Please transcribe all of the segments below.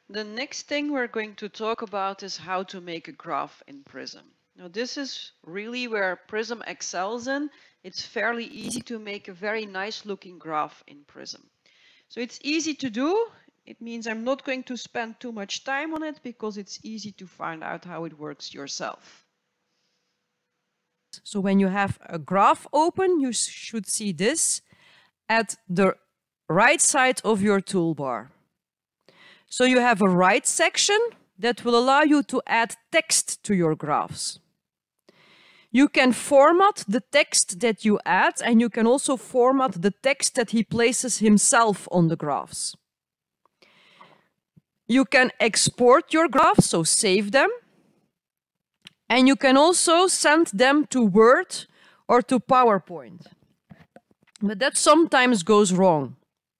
The next thing we're going to talk about is how to make a graph in Prism. Now this is really where Prism excels in. It's fairly easy to make a very nice looking graph in Prism. So it's easy to do. It means I'm not going to spend too much time on it because it's easy to find out how it works yourself. So when you have a graph open, you should see this at the right side of your toolbar. So you have a write section that will allow you to add text to your graphs. You can format the text that you add, and you can also format the text that he places himself on the graphs. You can export your graphs, so save them. And you can also send them to Word or to PowerPoint. But that sometimes goes wrong.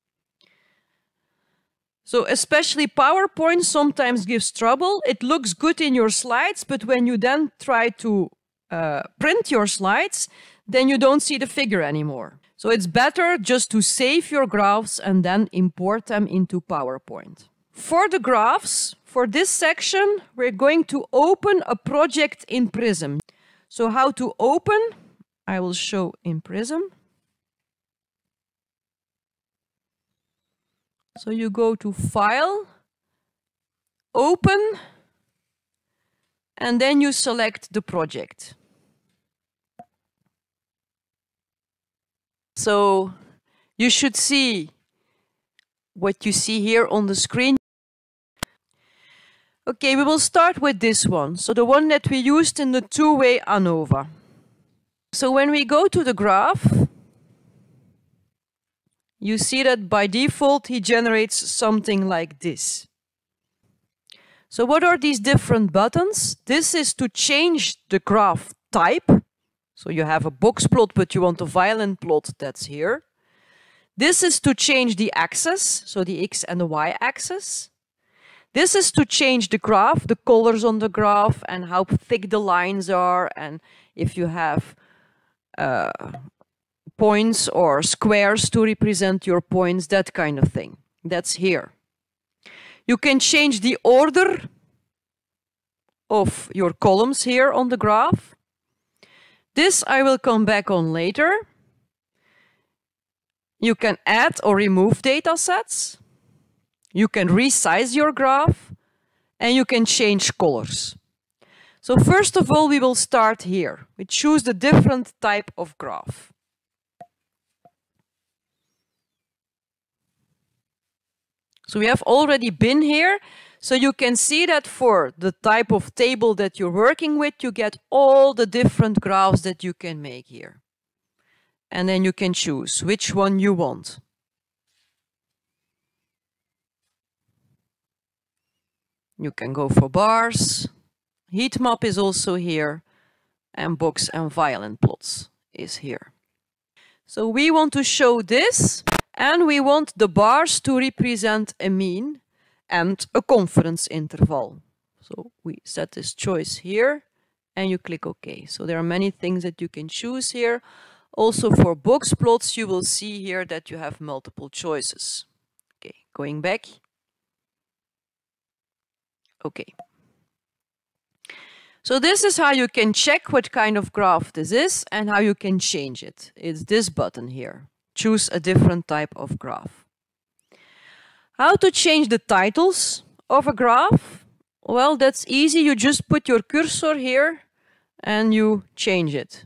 So especially PowerPoint sometimes gives trouble. It looks good in your slides, but when you then try to print your slides, then you don't see the figure anymore. So it's better just to save your graphs and then import them into PowerPoint. For the graphs, for this section, we're going to open a project in Prism. So how to open, I will show in Prism. So you go to File, Open, and then you select the project. So you should see what you see here on the screen. Okay, we will start with this one. So the one that we used in the two-way ANOVA. So when we go to the graph, you see that by default he generates something like this. So what are these different buttons? This is to change the graph type. So you have a box plot, but you want a violin plot, that's here. This is to change the axis, so the X and the Y axis. This is to change the graph, the colors on the graph, and how thick the lines are, and if you have points or squares to represent your points, that kind of thing. That's here. You can change the order of your columns here on the graph. This I will come back on later. You can add or remove data sets. You can resize your graph, and you can change colors. So first of all, we will start here. We choose the different type of graph. So we have already been here. So you can see that for the type of table that you're working with, you get all the different graphs that you can make here. And then you can choose which one you want. You can go for bars. Heat map is also here. And box and violin plots is here. So we want to show this, and we want the bars to represent a mean and a confidence interval. So we set this choice here, and you click OK. So there are many things that you can choose here. Also for box plots, you will see here that you have multiple choices. Okay, going back. Okay. So this is how you can check what kind of graph this is and how you can change it. It's this button here. Choose a different type of graph. How to change the titles of a graph? Well, that's easy. You just put your cursor here and you change it.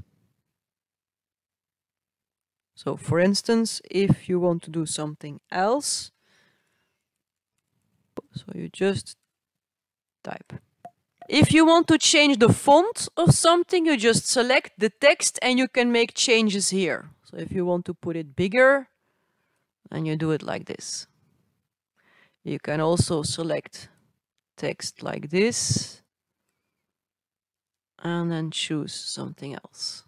So for instance, if you want to do something else, so you just type. If you want to change the font of something, you just select the text and you can make changes here. So if you want to put it bigger, then you do it like this. You can also select text like this and then choose something else.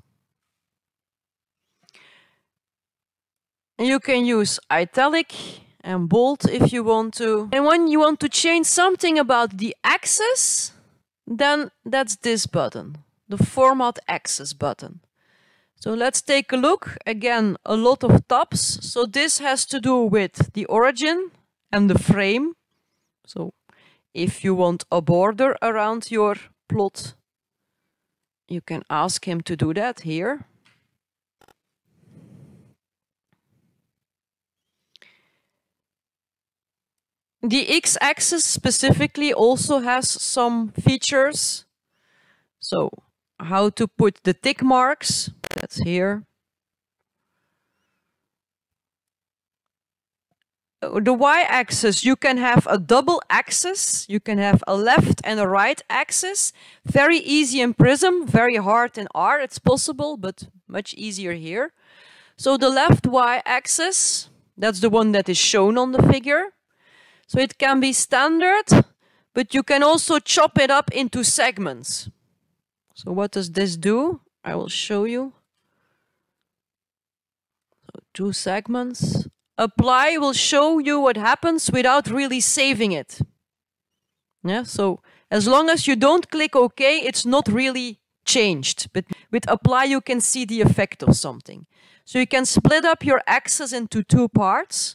And you can use italic and bold if you want to. And when you want to change something about the axis, then that's this button, the Format Axis button. So let's take a look. Again, a lot of tabs. So this has to do with the origin and the frame. So If you want a border around your plot, you can ask him to do that here. The x-axis specifically also has some features. So how to put the tick marks, that's here. The y-axis, you can have a double axis. You can have a left and a right axis. Very easy in Prism, very hard in R. It's possible, but much easier here. So the left y-axis, that's the one that is shown on the figure. So it can be standard, but you can also chop it up into segments. So what does this do? I will show you. So 2 segments. Apply will show you what happens without really saving it. Yeah, so as long as you don't click OK, it's not really changed. But with apply, you can see the effect of something. So you can split up your axis into 2 parts.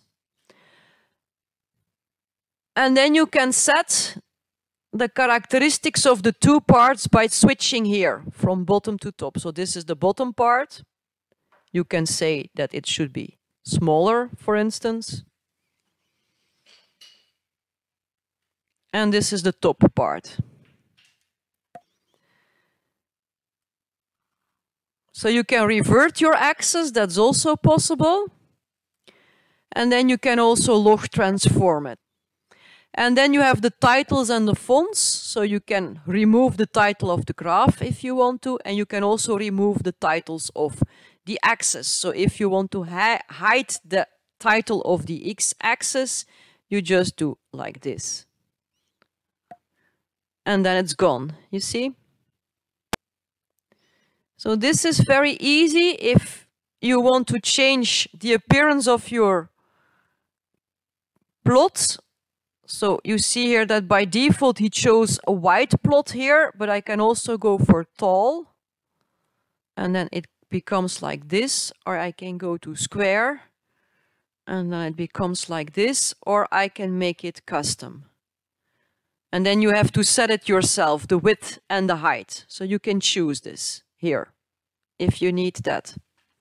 And then you can set the characteristics of the 2 parts by switching here from bottom to top. So this is the bottom part. You can say that it should be smaller, for instance. And this is the top part. So you can revert your axis, that's also possible. And then you can also log transform it. And then you have the titles and the fonts. So you can remove the title of the graph if you want to, and you can also remove the titles of the axis. So if you want to hide the title of the x-axis, you just do like this. And then it's gone, you see? So this is very easy if you want to change the appearance of your plot. So you see here that by default he chose a white plot here, but I can also go for tall. And then it becomes like this, or I can go to square. And then it becomes like this, or I can make it custom. And then you have to set it yourself, the width and the height. So you can choose this here, if you need that.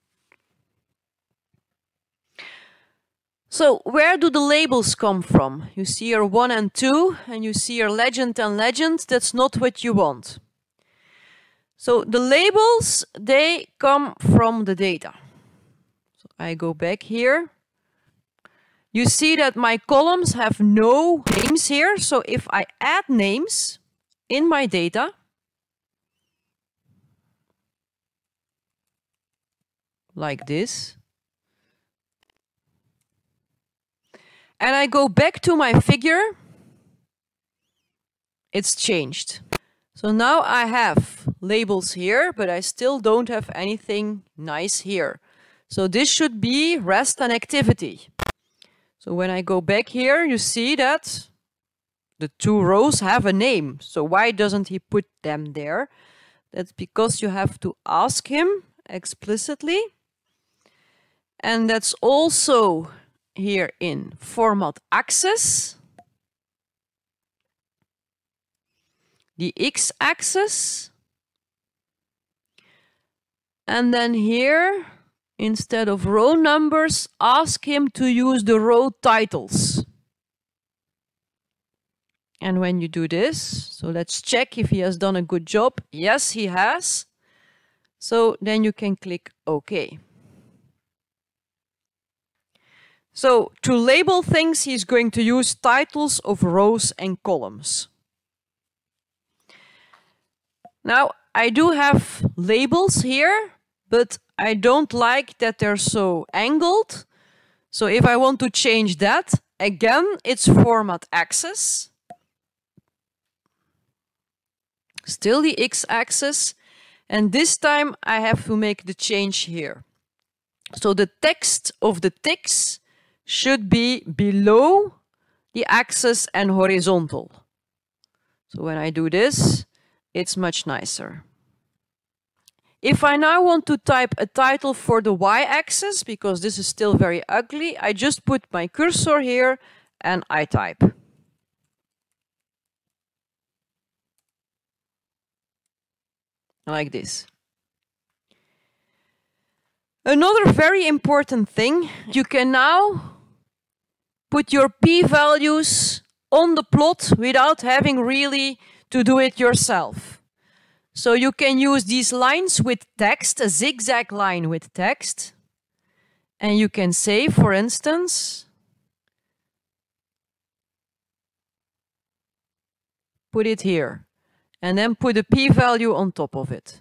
So where do the labels come from? You see here 1 and 2, and you see here legend and legend. That's not what you want. So the labels, they come from the data. So I go back here. You see that my columns have no names here. So if I add names in my data, like this, and I go back to my figure, it's changed. So now I have labels here, but I still don't have anything nice here. So this should be rest and activity. So when I go back here, you see that the 2 rows have a name. So why doesn't he put them there? That's because you have to ask him explicitly. And that's also here in format axis. The x-axis. And then here, instead of row numbers, ask him to use the row titles. And when you do this, so let's check if he has done a good job. Yes, he has. So then you can click OK. So to label things, he's going to use titles of rows and columns. Now, I do have labels here, but I don't like that they're so angled. So if I want to change that, again, it's format axis. Still the x-axis. And this time I have to make the change here. So the text of the ticks should be below the axis and horizontal. So when I do this, it's much nicer. If I now want to type a title for the y-axis, because this is still very ugly, I just put my cursor here and I type. like this. Another very important thing, you can now put your p-values on the plot without having really to do it yourself. So you can use these lines with text, a zigzag line with text, and you can say, for instance, put it here, and then put a p-value on top of it.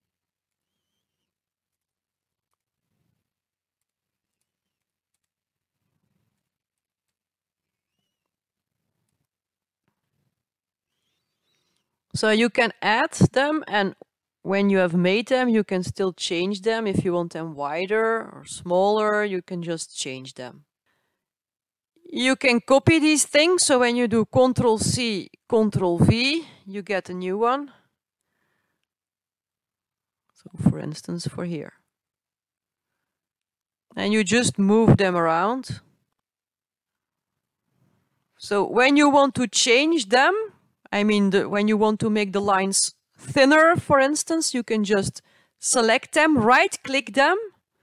So you can add them, and when you have made them, you can still change them. If you want them wider or smaller, you can just change them. You can copy these things, so when you do Ctrl-C, Ctrl-V, you get a new one. So for instance, for here. And you just move them around. So when you want to change them, I mean, when you want to make the lines thinner, for instance, you can just select them, right-click them,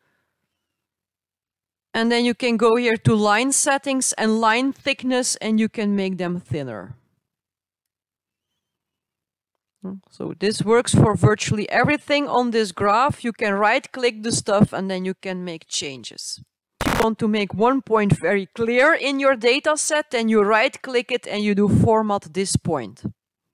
and then you can go here to line settings and line thickness, and you can make them thinner. So this works for virtually everything on this graph. You can right-click the stuff, and then you can make changes. If you want to make one point very clear in your data set, then you right-click it and you do format this point.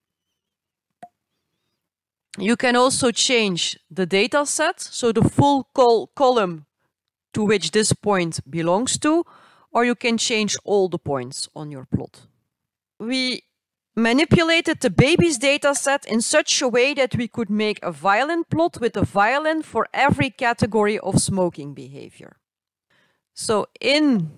You can also change the data set, so the full column to which this point belongs to, or you can change all the points on your plot. We manipulated the baby's data set in such a way that we could make a violin plot with a violin for every category of smoking behavior. So in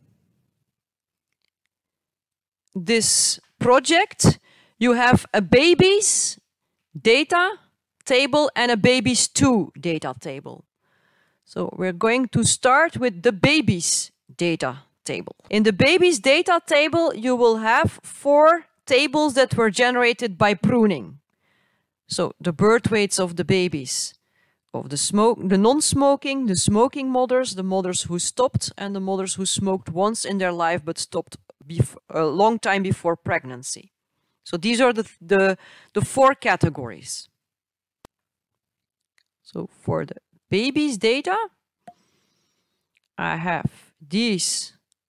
this project, you have a baby's data table and a baby's 2 data table. So we're going to start with the baby's data table. In the baby's data table, you will have 4 tables that were generated by pruning. So the birth weights of the babies, of the non-smoking, the smoking mothers, the mothers who stopped, and the mothers who smoked once in their life but stopped a long time before pregnancy. So these are the 4 categories. So for the baby's data, I have these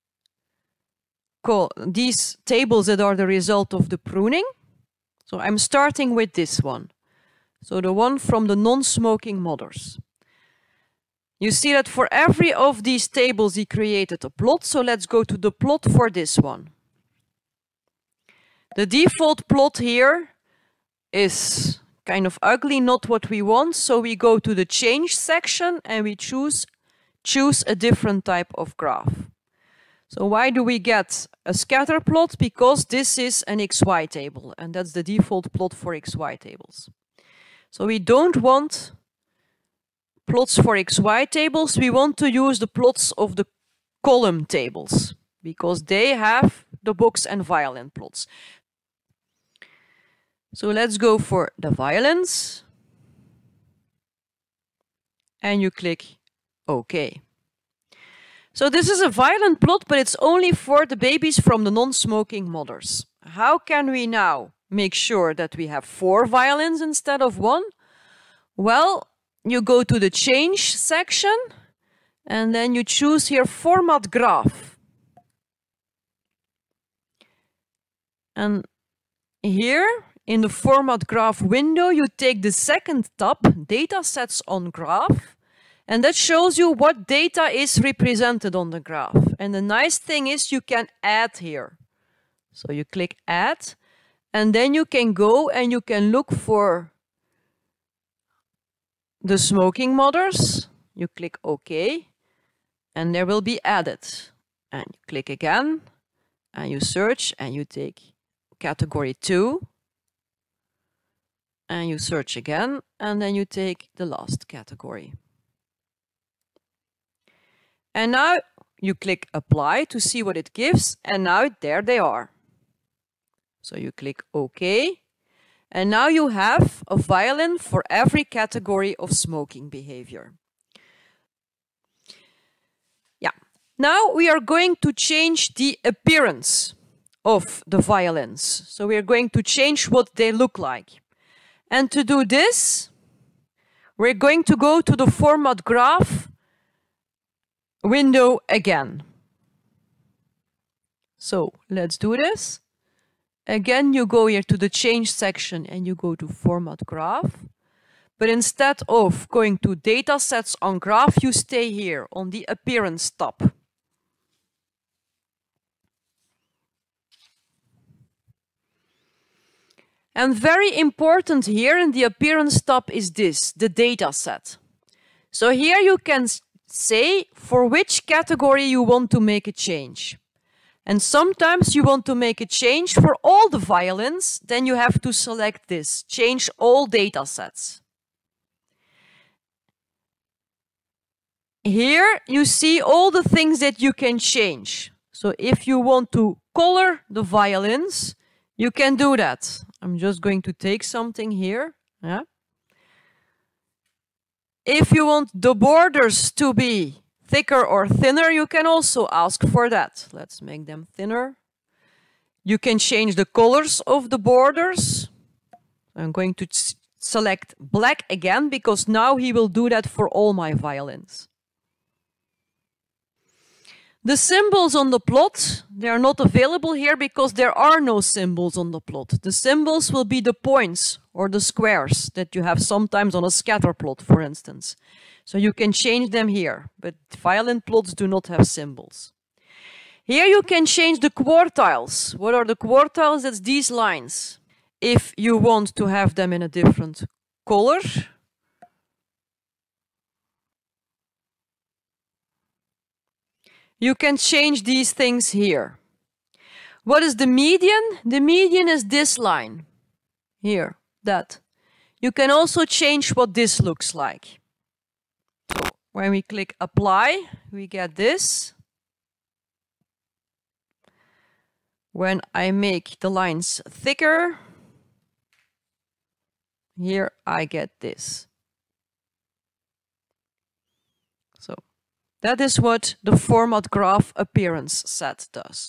tables that are the result of the pruning. So I'm starting with this one. So the one from the non-smoking mothers. You see that for every of these tables he created a plot. So let's go to the plot for this one. The default plot here is kind of ugly, not what we want. So we go to the change section and we choose a different type of graph. So why do we get a scatter plot? Because this is an XY table, and that's the default plot for XY tables. So we don't want plots for XY tables. We want to use the plots of the column tables, because they have the box and violin plots. So let's go for the violins. And you click OK. So this is a violin plot, but it's only for the babies from the non-smoking mothers. How can we now make sure that we have 4 violins instead of 1? Well, you go to the change section and then you choose here format graph. And here in the format graph window, you take the second tab, data sets on graph. And that shows you what data is represented on the graph. And the nice thing is you can add here. So you click add, and then you can go and you can look for the smoking mothers. You click OK, and there will be added. And you click again, and you search, and you take category 2. And you search again, and then you take the last category. And now you click apply to see what it gives, and now there they are. So you click OK, And now you have a violin for every category of smoking behavior. Yeah. Now we are going to change the appearance of the violins. So we are going to change what they look like. And to do this, we're going to go to the Format Graph window again. So let's do this. Again, you go here to the Change section and you go to Format Graph. But instead of going to Datasets on Graph, you stay here on the Appearance tab. And very important here in the Appearance tab is this, the dataset. So here you can say for which category you want to make a change. And sometimes you want to make a change for all the violins, then you have to select this, change all datasets. Here you see all the things that you can change. So if you want to color the violins, you can do that. I'm just going to take something here. Yeah. If you want the borders to be thicker or thinner, you can also ask for that. Let's make them thinner. You can change the colors of the borders. I'm going to select black again because now he will do that for all my violins. The symbols on the plot, they are not available here because there are no symbols on the plot. The symbols will be the points or the squares that you have sometimes on a scatter plot, for instance. So you can change them here, but violin plots do not have symbols. Here you can change the quartiles. What are the quartiles? That's these lines. If you want to have them in a different color, you can change these things here. What is the median? The median is this line. Here, that. You can also change what this looks like. So when we click apply, we get this. When I make the lines thicker, here I get this. So that is what the Format Graph Appearance set does.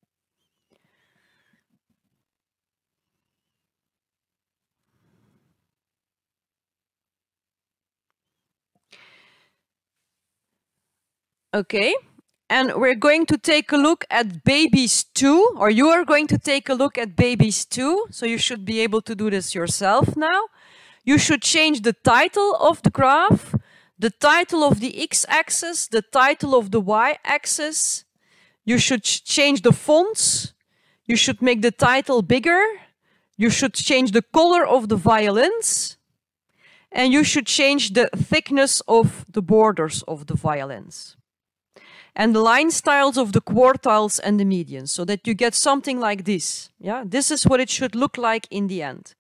Okay, and we're going to take a look at babies 2, or you are going to take a look at babies 2, so you should be able to do this yourself now. You should change the title of the graph, the title of the x-axis, the title of the y-axis. You should change the fonts. You should make the title bigger. You should change the color of the violins. And you should change the thickness of the borders of the violins. And the line styles of the quartiles and the medians, so that you get something like this. Yeah, this is what it should look like in the end.